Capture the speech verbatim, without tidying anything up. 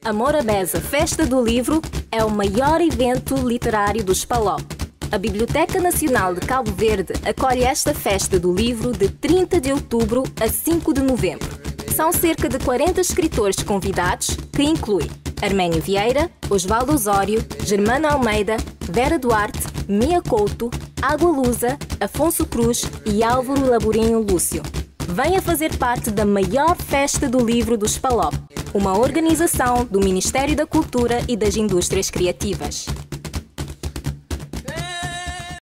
A Morabeza Festa do Livro é o maior evento literário do Spalop. A Biblioteca Nacional de Cabo Verde acolhe esta festa do livro de trinta de outubro a cinco de novembro. São cerca de quarenta escritores convidados, que incluem Arménio Vieira, Osvaldo Osório, Germano Almeida, Vera Duarte, Mia Couto, Água Lusa, Afonso Cruz e Álvaro Laborinho Lúcio. Venha fazer parte da maior festa do livro do Spalop, uma organização do Ministério da Cultura e das Indústrias Criativas.